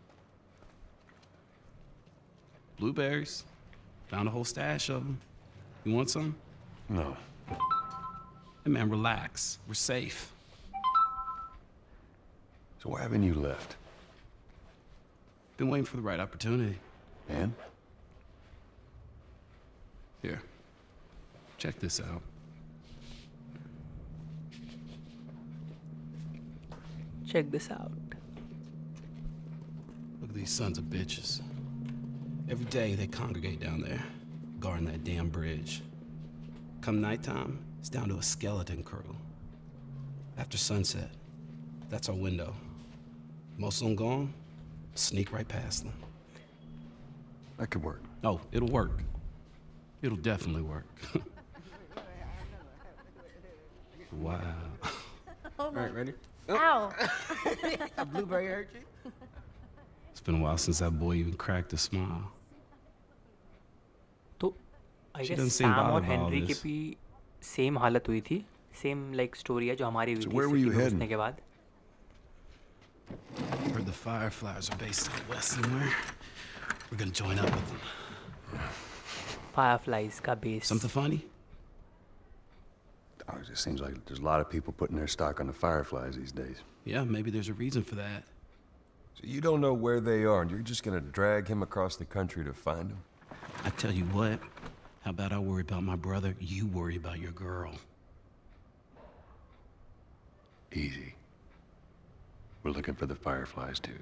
S9: Blueberries. Found a whole stash of them. You want some?
S2: No.
S9: Hey man, relax. We're safe.
S2: So why haven't you left?
S9: Been waiting for the right opportunity.
S2: And?
S9: Here. Check this out.
S1: Check this out.
S9: Look at these sons of bitches. Every day they congregate down there, guarding that damn bridge. Come nighttime, it's down to a skeleton crew. After sunset, that's our window. Most of them gone, sneak right past them.
S2: That could work.
S9: Oh, it'll work. It'll definitely work. Wow.
S11: All right, ready?
S3: Ow!
S11: A blueberry hurt you?
S9: It's been a while since that boy even cracked a smile.
S1: तो I
S9: She
S1: guess
S9: doesn't seem
S1: Sam और
S9: bothered by all
S1: Henry की
S9: this.
S1: भी same हालत हुई थी। Same like story है जो हमारी हुई
S2: So
S1: थी
S2: where were
S1: city
S2: you
S1: में
S2: heading?
S1: घुसने के बाद।
S9: Heard the Fireflies are based out west somewhere. We're gonna join up with them.
S1: Fireflies का बेस।
S9: Something funny?
S2: Oh, it just seems like there's a lot of people putting their stock on the Fireflies these days.
S9: Yeah, maybe there's a reason for that.
S6: So you don't know where they are, and you're just gonna drag him across the country to find him?
S9: I tell you what, how about I worry about my brother, you worry about your girl.
S2: Easy. We're looking for the Fireflies, too.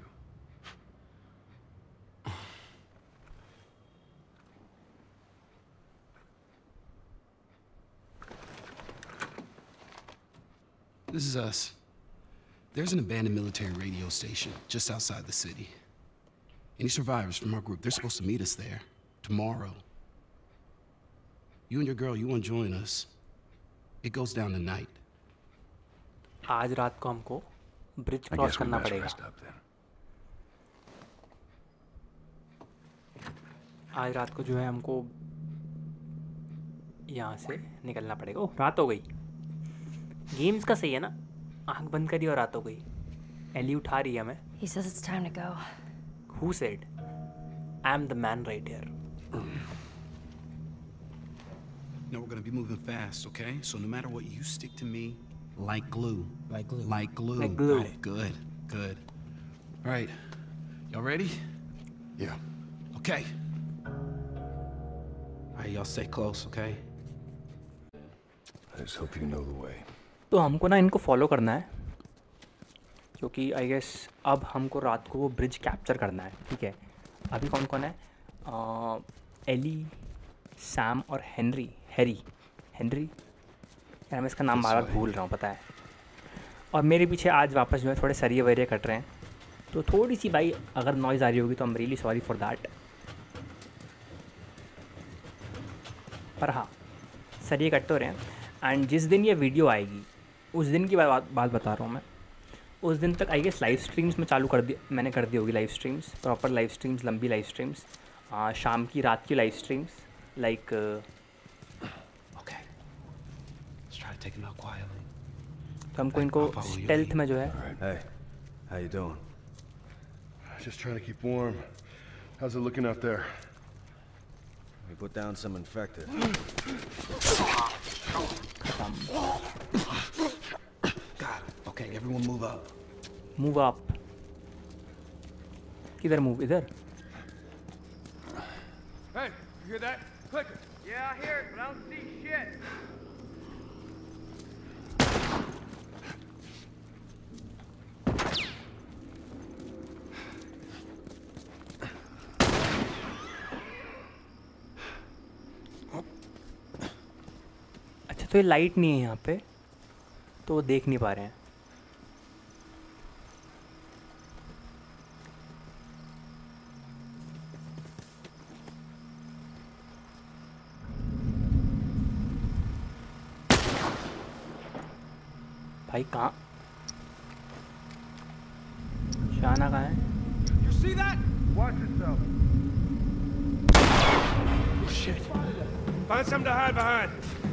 S9: This is us. There's an abandoned military radio station just outside the city. Any survivors from our group, they're supposed to meet us there tomorrow. You and your girl, you want to join us? It goes down tonight.
S1: आज रात को हमको bridge
S2: I
S1: cross
S2: guess we
S1: करना
S2: best
S1: पड़ेगा।
S2: rest up then.
S1: आज रात को जो है हमको यहाँ से निकलना पड़ेगा। ओह रात हो गई। गेम्स का सही है ना, आंख बंद करी और रात हो गई। एली उठा रही है हमें।
S3: He says it's time to go.
S1: Who said? I'm the man right here.
S9: Now we're gonna be moving fast, okay? So no matter what, you stick to me like glue.
S11: Like glue.
S9: Like glue.
S1: Like glue.
S9: Got it. Good, good. All right, y'all ready?
S2: Yeah.
S9: Okay. All right, y'all stay close, okay?
S2: I just hope you know the way.
S1: तो हमको ना इनको follow करना है, क्योंकि I guess अब हमको रात को वो ब्रिज कैप्चर करना है। ठीक है, अभी कौन कौन है? एली, सैम और हेनरी। हेनरी यार मैं इसका नाम बार बार भूल रहा हूँ, पता है। और मेरे पीछे आज वापस जो है थोड़े सरिये वरिये कट रहे हैं, तो थोड़ी सी भाई अगर नॉइज़ आ रही होगी तो I am really sorry for that. पर हाँ सरिये कट तो रहे हैं। एंड जिस दिन ये वीडियो आएगी उस दिन की बात बता रहा हूँ मैं। उस दिन तक आई गेस लाइव स्ट्रीम्स में मैंने कर दी होगी live streams, proper live streams, लंबी लाइव स्ट्रीम्स, शाम की रात की live streams like.
S9: Okay. Let's try to take him out quietly.
S1: तो हमको इनको
S9: I'll follow your
S1: stealth
S9: lead.
S1: में जो है।
S6: Hey, how you doing?
S2: Just trying to keep warm. How's it looking out there?
S6: We put down some infected.
S9: Got it. Okay, everyone move up.
S1: Move up. किधर move? इधर।
S8: Hey, you hear that? Clicker. Yeah, I hear it, but I don't see shit.
S1: अच्छा तो ये light नहीं है यहाँ पे, तो वो देख नहीं पा रहे हैं। भाई कहाँ, शाना कहाँ है?
S8: You see that? Watch yourself.
S2: Oh, shit.
S8: Find something to hide behind.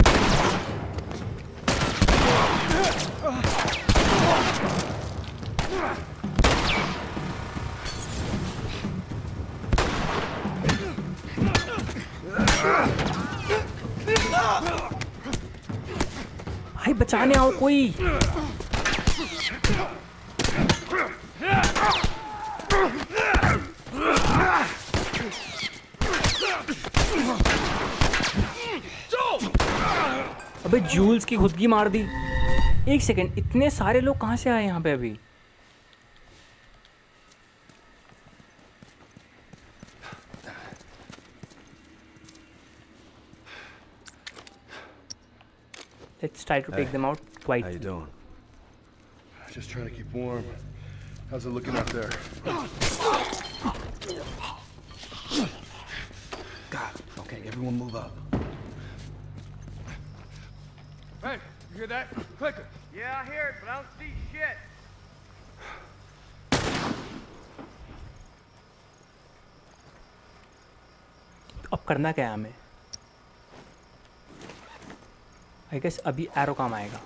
S1: भाई बचाने आओ कोई। अबे जूल्स की खुद की मार दी। एक सेकंड, इतने सारे लोग कहाँ से आए यहाँ पे अभी? Let's try to take them out quietly.
S2: How you doing? Just trying to keep warm. How's it looking out there? God. Okay, everyone move up.
S8: Hey, you hear that? Clicker. Yeah, I hear it, but I don't see shit.
S1: अब करना क्या है हमें? I guess अभी arrow काम आएगा।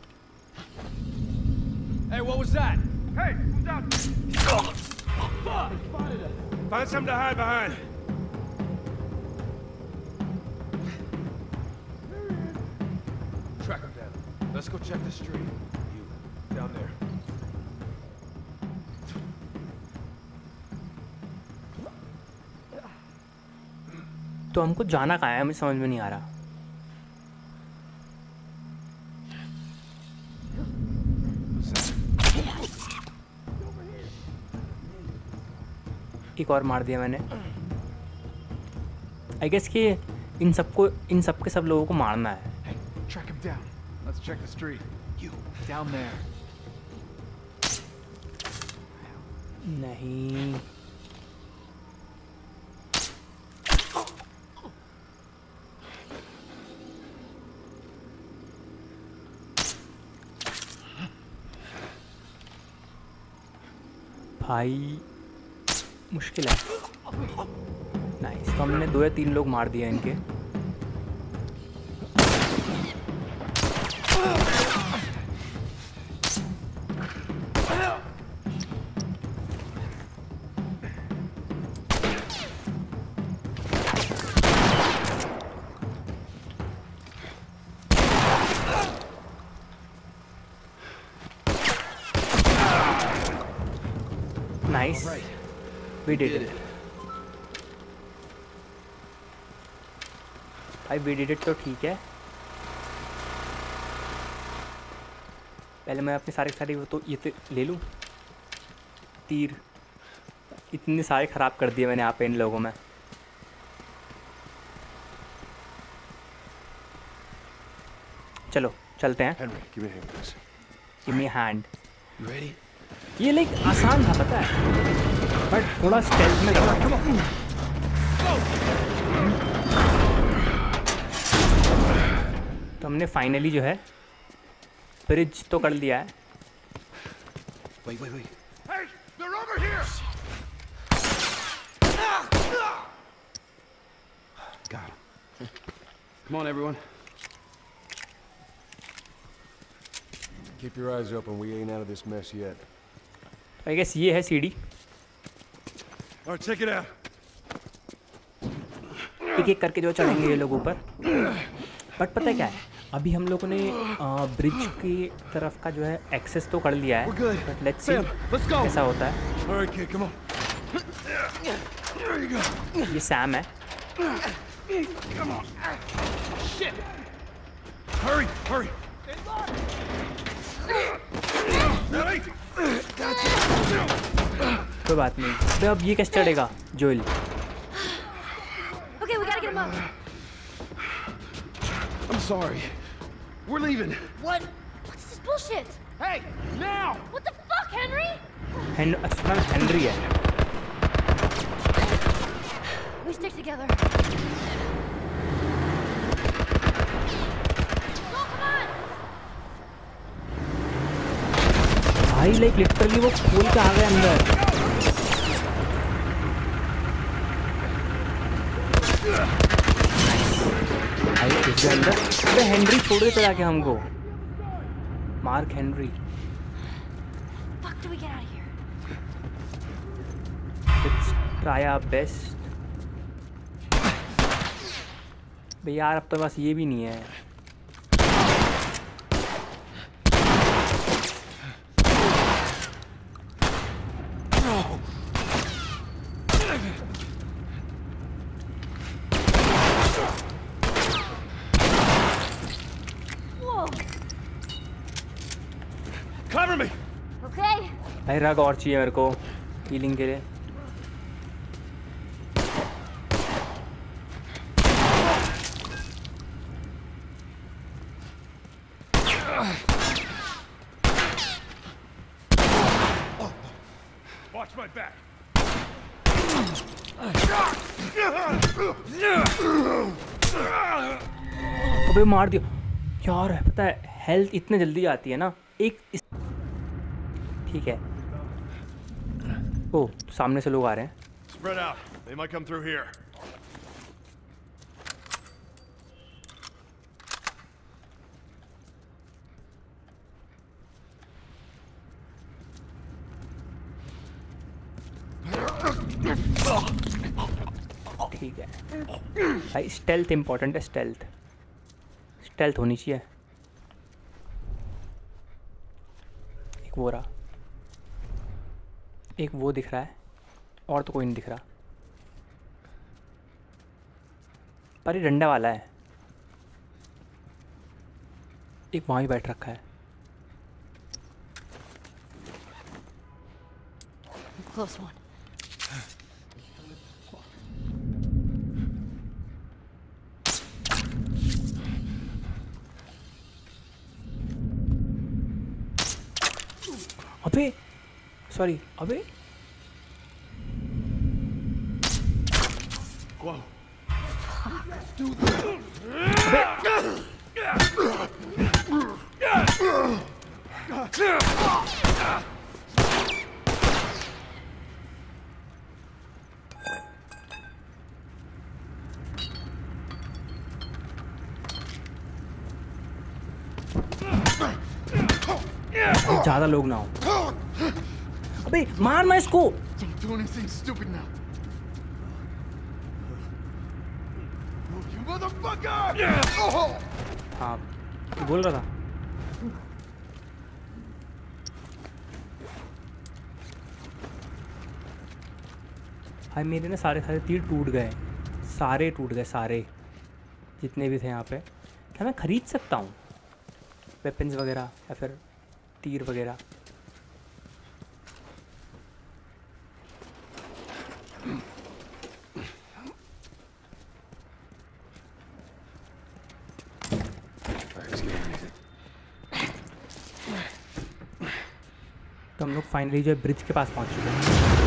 S8: Hey, what was that? Hey, who's out there? Fuck! Find something to hide behind. Track him down. Let's go check the street. You, down there.
S1: तो हमको जाना कहाँ है? हमें समझ में नहीं आ रहा। एक और मार दिया मैंने। आई गेस कि इन सबके सब लोगों को मारना है।
S10: Hey, track him down. Let's check the street. You, down there.
S1: नहीं, भाई मुश्किल है। नाइस, तो हमने 2 या 3 लोग मार दिए इनके। Nice, we did it. भाई we did it तो ठीक है। पहले मैं अपने सारे वो तो ये तो ले लूँ। तीर इतने सारे ख़राब कर दिए मैंने यहाँ पे इन लोगों में। चलो चलते हैं।
S2: Henry, give me a hand, please.
S1: Give me a hand.
S2: You ready?
S1: ये लाइक आसान था पता है, बट थोड़ा स्टेल्थ में करना। तो हमने फाइनली जो है ब्रिज तो कर लिया है।
S2: Wait.
S8: Hey, they're over here!
S9: Got him. Come on, everyone.
S2: Keep your eyes open. We ain't out of this mess yet.
S1: I guess ये है सीढ़ी।
S2: All right, check it out.
S1: एक एक करके जो चढ़ेंगे ये लोग ऊपर। बट पता है क्या है, अभी हम लोगों ने ब्रिज की तरफ का जो है एक्सेस तो कर लिया है, बट लेट्स सी कैसा होता है।
S2: All right, kid, come on. There you go.
S1: ये सैम है।
S2: Come on. Shit. Hurry.
S1: कोई बात नहीं। अबे अब ये कैसे चढ़ेगा Joel?
S3: Okay, we gotta get him up.
S9: I'm sorry. We're leaving.
S3: What? What's this bullshit?
S10: Hey, now!
S3: What the fuck, Henry?
S1: अच्छा नाम हेनरी है.
S3: We stick together. Go, come on!
S1: भाई लाइक लिटरली वो खोल के आ गए अंदर. भाई इसके अंदर अबे हेनरी छोड़ के चला गया हमको. Mark Henry.
S3: Fuck do we get out of here?
S1: Let's try our best. भाई यार अब तो बस ये भी नहीं है.
S8: Cover me.
S3: Okay.
S1: भाई रग और चाहिए मेरे को हीलिंग के लिए.
S8: Watch my back.
S1: अबे मार दिया यार. पता है हेल्थ इतने जल्दी आती है ना एक ठीक है. ओ सामने से लोग आ रहे हैं.
S8: Spread out. They might come through here.
S1: ठीक है भाई. स्टेल्थ इम्पोर्टेंट है. स्टेल्थ होनी चाहिए. एक वो रहा. एक वो दिख रहा है और तो कोई नहीं दिख रहा. पर ये डंडा वाला है. एक वहाँ भी बैठ रखा है.
S3: Close one.
S1: अबे सॉरी. अबे
S8: Whoa.
S1: ज़्यादा लोग ना हो. अबे मारना इसको.
S10: Don't do anything stupid now. You motherfucker!
S1: हाँ बोल रहा था. भाई मेरे ना सारे तीर टूट गए. सारे टूट गए. सारे जितने भी थे यहाँ पे. क्या मैं ख़रीद सकता हूँ वेपन्स वगैरह या फिर तीर वगैरह? तो हम लोग फाइनली जो है ब्रिज के पास पहुंच चुके हैं.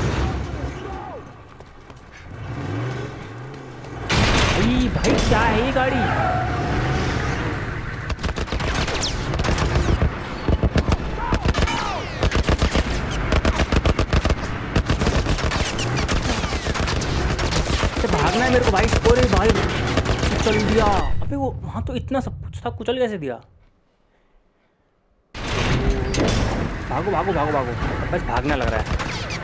S1: भाई क्या है ये गाड़ी? भागना है मेरे को भाई. और भाई कुचल दिया. अबे वो वहाँ तो इतना सब कुछ था, कुचल कैसे दिया? भागो भागो भागो भागो. बस भागना लग रहा है.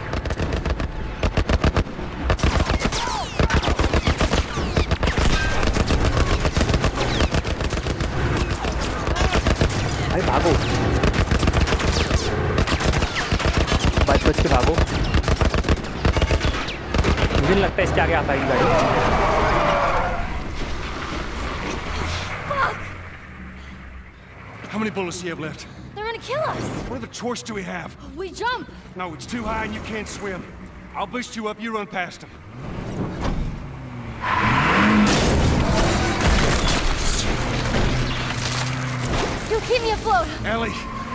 S1: भाई भागो. बच बच के भागो. मुझे नहीं लगता इसके आगे आ पाएगी गाड़ी.
S8: How many bullets do you have left?
S3: They're gonna kill us.
S8: What other choice do we have?
S3: We jump.
S8: No, it's too high and you can't swim. I'll boost you up, you run past them.
S3: You'll keep me afloat.
S8: Ellie!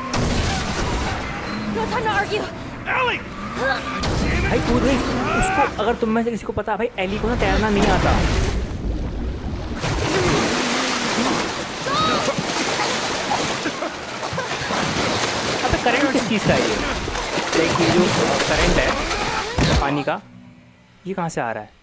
S3: No time to argue.
S8: Ellie!
S1: भाई कूद गई उसको। अगर तुम में से किसी को पता भाई एली को ना तैरना नहीं आता। अबे करंट किस चीज़ का है ये? लाइक ये जो करंट है पानी का ये कहाँ से आ रहा है?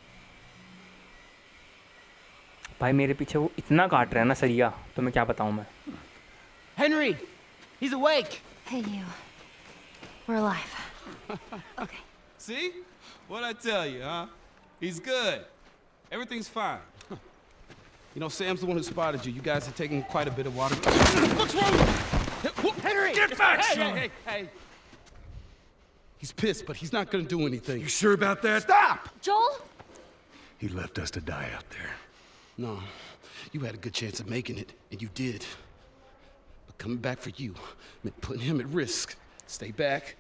S1: भाई मेरे पीछे वो इतना काट रहा है ना सरिया, तो मैं क्या बताऊँ मैं।
S11: Henry! He's awake!
S3: Hey, you. We're alive. Okay.
S9: See? What'd I tell you, huh? He's good. Everything's fine. You know, Sam's the one who spotted you. You guys are taking quite a bit of water. What's wrong with you? Henry!
S8: Get back, son!
S9: Hey! He's pissed, but he's not gonna do anything.
S8: You sure about that?
S9: Stop!
S3: Joel?
S2: He left us to die out there.
S9: No, you had a good chance of making it, and you did. But coming back for you meant putting him at risk. Stay back.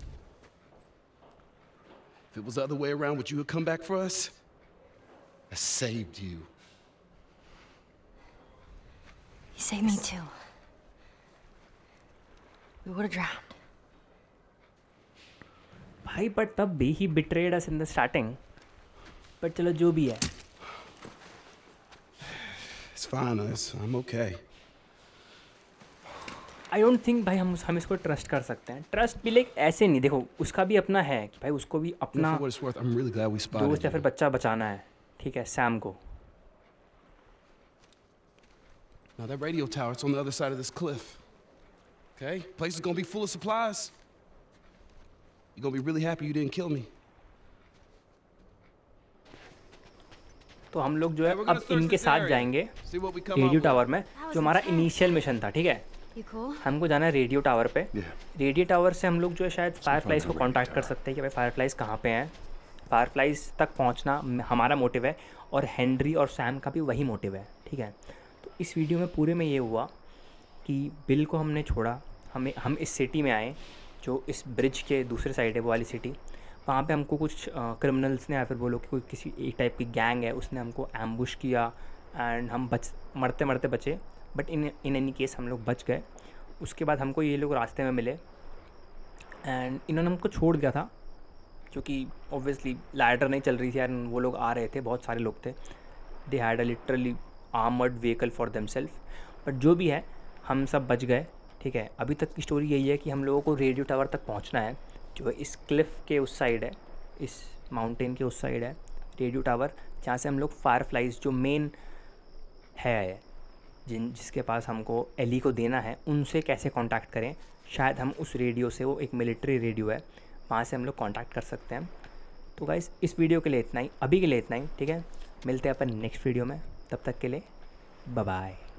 S9: If it was the other way around, would you have come back for us? I saved you.
S3: He saved me too. We would have drowned.
S1: भाई but तब भी he betrayed us in the starting. But चलो जो भी है।
S9: It's fine, I'm okay.
S1: I don't think भाई हम इसको ट्रस्ट कर सकते हैं। ट्रस्ट भी लाइक ऐसे नहीं, देखो उसका भी अपना है कि भाई उसको भी अपना
S9: For what it's worth, I'm really glad we spotted
S1: दोस्त या
S9: you.
S1: फिर बच्चा बचाना है, ठीक है, सैम को।
S9: Now that radio tower, it's on the other side of this cliff. Okay? Place is gonna be full of supplies. You're gonna be really happy you didn't kill me.
S1: तो हम लोग जो है अब इनके साथ जाएंगे रेडियो टावर में, जो हमारा इनिशियल मिशन था, ठीक है। हमको जाना है रेडियो टावर पे। रेडियो टावर से हम लोग जो है शायद फायरफ्लाइज को कांटेक्ट कर सकते हैं कि भाई फायरफ्लाइज कहाँ पे हैं। फायरफ्लाइज तक पहुँचना हमारा मोटिव है और हेनरी और सैम का भी वही मोटिव है, ठीक है। तो इस वीडियो में पूरे में ये हुआ कि बिल को हमने छोड़ा, हम इस सिटी में आए जो इस ब्रिज के दूसरे साइड है, वो वाली सिटी। वहाँ पे हमको कुछ क्रिमिनल्स ने या फिर बोलो कि कोई किसी एक टाइप की गैंग है, उसने हमको एम्बुश किया एंड हम मरते मरते बचे। बट इन एनी केस हम लोग बच गए। उसके बाद हमको ये लोग रास्ते में मिले एंड इन्होंने हमको छोड़ दिया था, क्योंकि ऑब्वियसली लाइटर नहीं चल रही थी यार, वो लोग आ रहे थे, बहुत सारे लोग थे। They had a literally armoured vehicle for themselves. But जो भी है हम सब बच गए, ठीक है। अभी तक की स्टोरी यही है कि हम लोगों को रेडियो टावर तक पहुँचना है, जो इस क्लिफ के उस साइड है, इस माउंटेन के उस साइड है रेडियो टावर, जहाँ से हम लोग फायरफ्लाइज जो मेन है जिसके पास हमको एली को देना है, उनसे कैसे कांटेक्ट करें। शायद हम उस रेडियो से, वो एक मिलिट्री रेडियो है, वहाँ से हम लोग कांटेक्ट कर सकते हैं। तो गाइस इस वीडियो के लिए इतना ही, अभी के लिए इतना ही, ठीक है। मिलते हैं अपन नेक्स्ट वीडियो में, तब तक के लिए बाय बाय।